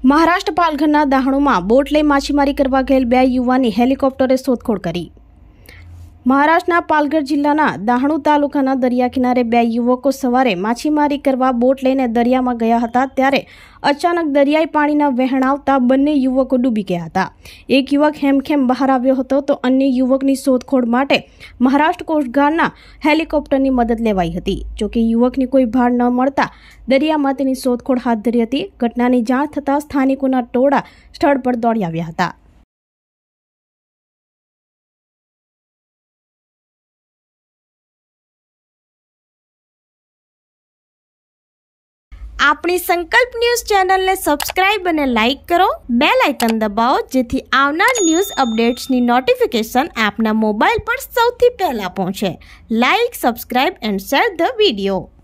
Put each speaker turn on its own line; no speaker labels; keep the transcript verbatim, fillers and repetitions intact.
Maharashtra પાલઘરના દાહણુમાં boat લઈ માછીમારી કરવા ગયેલ બે યુવાનની હેલિકોપ્ટરે શોધખોળ કરી। મહારાષ્ટ્રના પાલઘર જિલ્લાના દાહણુ તાલુકાના દરિયા કિનારે બે યુવકો સવારે માછીમારી કરવા બોટ લઈને દરિયામાં ગયા હતા ત્યારે અચાનક દરિયાઈ પાણીના વહેણ આવતા બંને યુવકો ડૂબી ગયા હતા। એક યુવક હેમખેમ બહાર આવ્યો હતો તો અન્ય યુવકની શોધખોળ માટે મહારાષ્ટ્ર કોસ્ટગાર્ડના હેલિકોપ્ટરની મદદ લેવાઈ હતી। જોકે યુવકની કોઈ ભાળ ન મળતા દરિયામાં તેની શોધખોળ હાથ ધરી હતી। ઘટનાની જાણ થતાં સ્થાનિકોના ટોળા સ્થળ પર દોડી આવ્યા હતા। આપણી સંકલ્પ ન્યૂઝ ચેનલને સબસ્ક્રાઇબ અને લાઇક કરો, બેલ આઇકન દબાવો જેથી આવનાર ન્યૂઝ અપડેટ્સની નોટિફિકેશન આપના મોબાઈલ પર સૌથી પહેલા પહોંચે। Like, subscribe and share the video.